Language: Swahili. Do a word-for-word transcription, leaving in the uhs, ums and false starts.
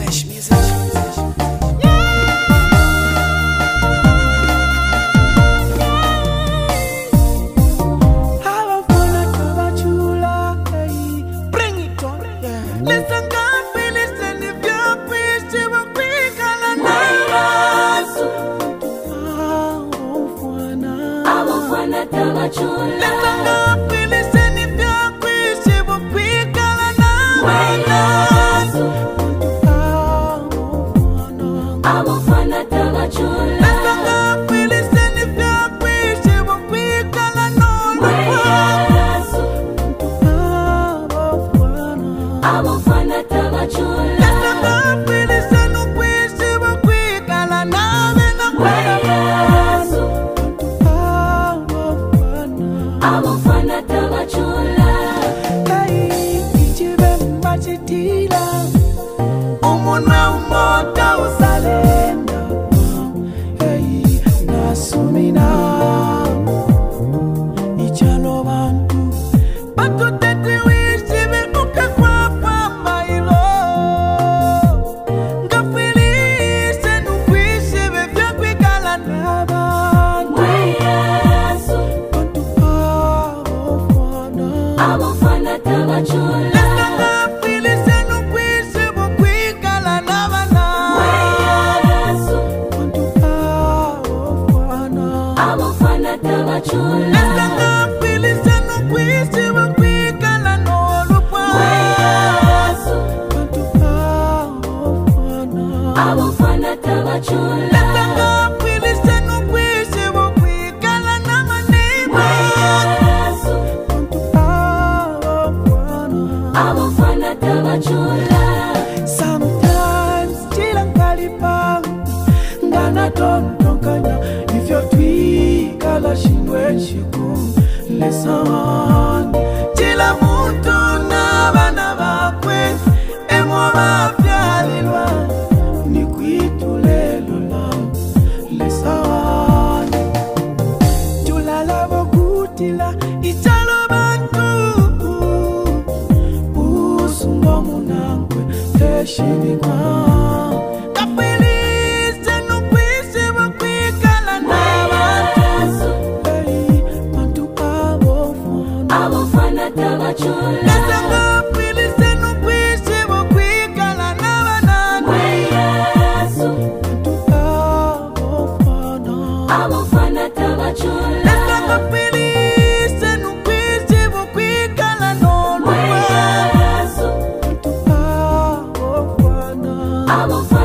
music, music, music. Listen, God, we listen if you're Christian, we're quick and I listen, God, we listen if you're Christian, we're quick and I listen, God, we listen if you're Christian, we're quick and sometimes chilang kalipang ngana don tongkanya if you're tweak ala shindwe shiku lesan chila mutu na bana bakwe emo bafyalilwa ni kwitulelola lesan tulala bokutila ichalo bantu usungo munangwe teshibikwa I'm